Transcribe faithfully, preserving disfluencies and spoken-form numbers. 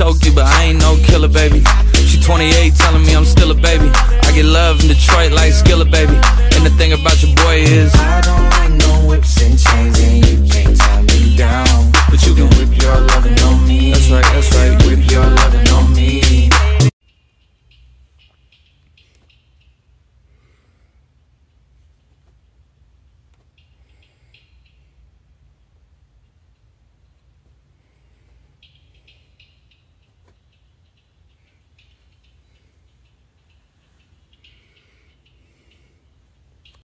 choke you, but I ain't no killer, baby. She twenty-eight telling me I'm still a baby. I get love in Detroit like